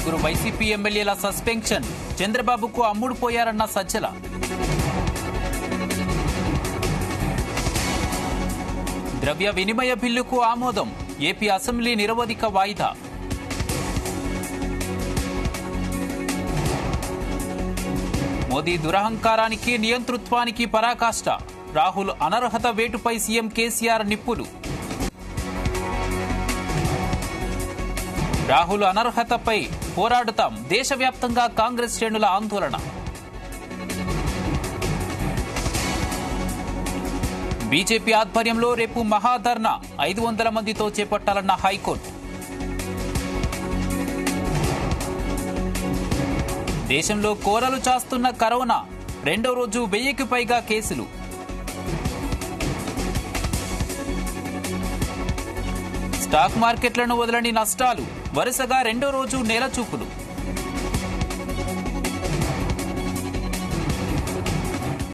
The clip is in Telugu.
ముగ్గురు వైసీపీ ఎమ్మెల్యేల సస్పెన్షన్, చంద్రబాబుకు అమ్ముడు పోయారన్న సజ్జల. ద్రవ్య వినిమయ బిల్లుకు ఆమోదం, ఏపీ అసెంబ్లీ నిరవధిక వాయిదా. మోదీ దురహంకారానికి నియంతృత్వానికి పరాకాష్ట, రాహుల్ అనర్హత వేటుపై సీఎం కేసీఆర్ నిప్పులు. రాహుల్ అనర్హతపై పోరాడుతాం, దేశవ్యాప్తంగా కాంగ్రెస్ శ్రేణుల ఆందోళన. బీజేపీ ఆధ్వర్యంలో రేపు మహాధర్నా, 500 మందితో చేపట్టాలన్న హైకోర్టు. దేశంలో కోరలు చాస్తున్న కరోనా, రెండో రోజు 1000కి పైగా కేసులు. స్టాక్ మార్కెట్లను వదలని నష్టాలు, వరుసగా రెండో రోజు నేలచూపులు.